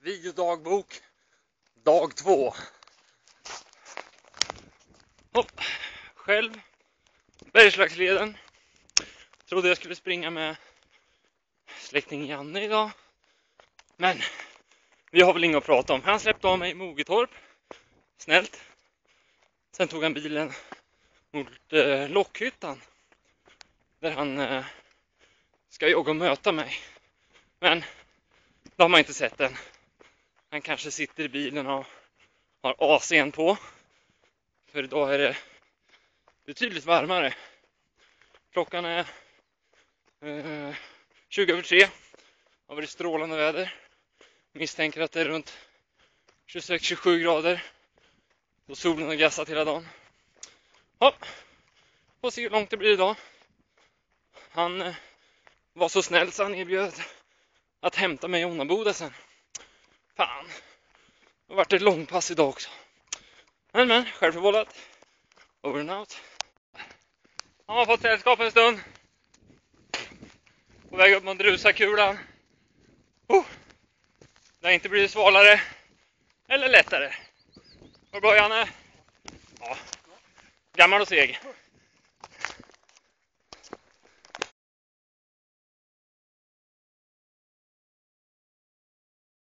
Videodagbok dag 2. Hopp. Själv Bergslagsleden. Trodde jag skulle springa med släkting Janne idag. Men vi har väl inget att prata om. Han släppte av mig i Mogetorp. Snällt. Sen tog han bilen mot Lockhyttan. Där han ska jogga och möta mig. Men då har man inte sett den. Han kanske sitter i bilen och har AC:n på. För idag är det betydligt varmare. Klockan är 20:03. Det har varit strålande väder. Misstänker att det är runt 26-27 grader. Och solen har gassat hela dagen. Ja, får se hur långt det blir idag. Han var så snäll så han erbjöd att hämta mig i Onnaboda sen. Fan, det har varit ett långpass idag också. Men, självförvållat. Over and out. Han har fått sällskap en stund. På väg upp mot Drusakulan. Det har inte blivit svalare. Eller lättare. Vad bra Janne? Ja, gammal och seg.